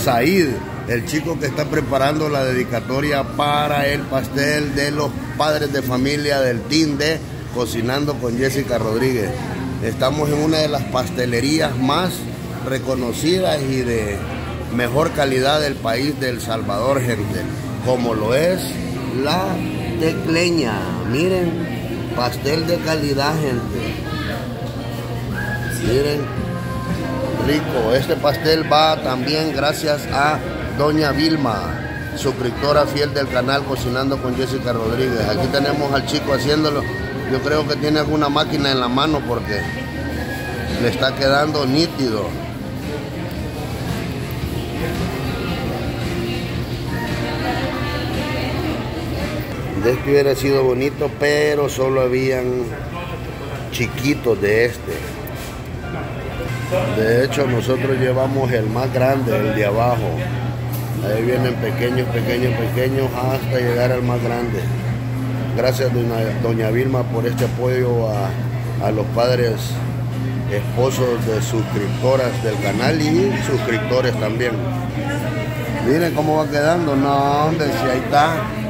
Said, el chico que está preparando la dedicatoria para el pastel de los padres de familia del team de Cocinando con Jessica Rodríguez. Estamos en una de las pastelerías más reconocidas y de mejor calidad del país de El Salvador, gente, como lo es La Tecleña. Miren, pastel de calidad, gente. Miren, rico. Este pastel va también gracias a doña Vilma, suscriptora fiel del canal Cocinando con Jessica Rodríguez. Aquí tenemos al chico haciéndolo. Yo creo que tiene alguna máquina en la mano porque le está quedando nítido. De este hubiera sido bonito, pero solo habían chiquitos de este. De hecho, nosotros llevamos el más grande, el de abajo. Ahí vienen pequeños, hasta llegar al más grande. Gracias, doña Vilma, por este apoyo a los padres esposos de suscriptoras del canal y suscriptores también. Miren cómo va quedando. No, hombre, si ahí está.